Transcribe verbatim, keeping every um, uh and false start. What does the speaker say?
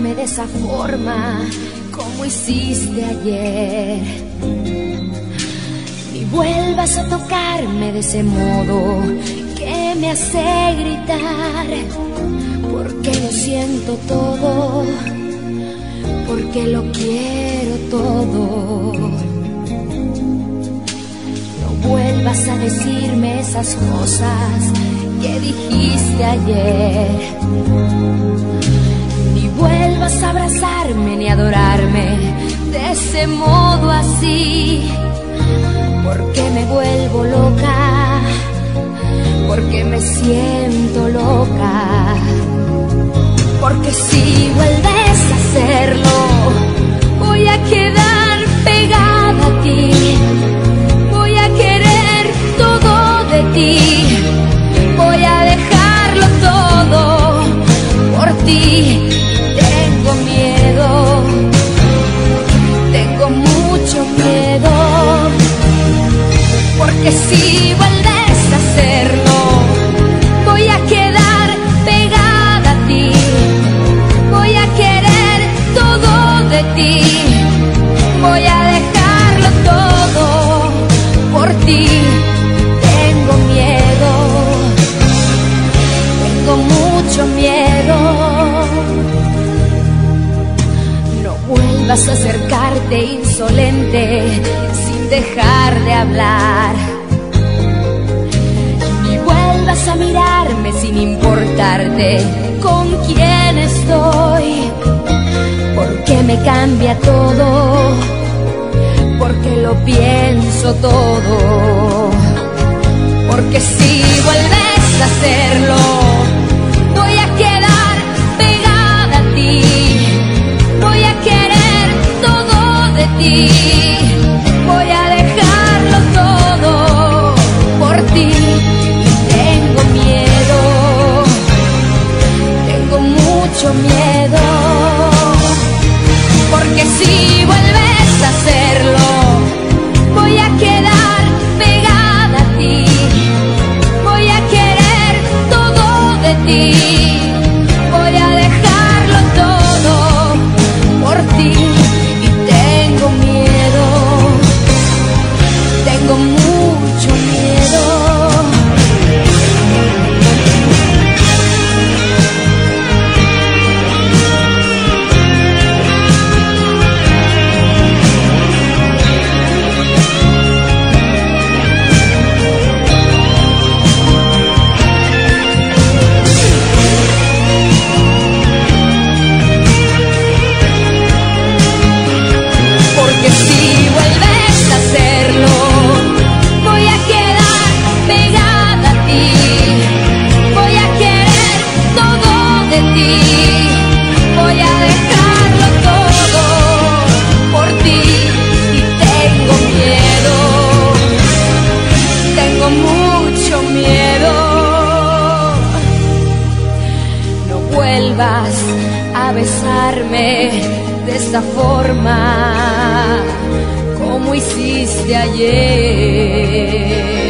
besarme de esa forma como hiciste ayer, ni vuelvas a tocarme de ese modo que me hace gritar, porque lo siento todo, porque lo quiero todo. No vuelvas a decirme esas cosas que dijiste ayer, ni vuelvas a abrazarme ni adorarme de ese modo así, porque me vuelvo loca, porque me siento loca, porque si vuelves a hacerlo voy a quedar pegada a ti, voy a querer todo de ti, voy a dejarlo todo por ti. Tengo miedo, tengo mucho miedo, porque si vuelves a hacerlo voy a quedar pegada a ti, voy a querer todo de ti, voy a dejarlo todo por ti. Tengo miedo, tengo mucho miedo. No vuelvas a acercarte insolente sin dejar de hablar, ni vuelvas a mirarme sin importarte con quién estoy, porque me cambia todo, porque lo pienso todo, porque si vuelves a hacerlo voy a quedar pegada a ti, voy a querer todo de ti, voy a dejarlo todo por ti. Tengo miedo, tengo mucho miedo, porque si vuelves a hacerlo voy a quedar pegada a ti, voy a querer todo de ti, voy a dejarlo todo por ti. Y tengo miedo, tengo mucho miedo. Porque si vuelves a hacerlo voy a quedar pegada a ti, voy a querer todo de ti, voy a dejarlo todo por ti. Y tengo miedo, tengo mucho miedo. No vuelvas a besarme de esa forma como hiciste ayer.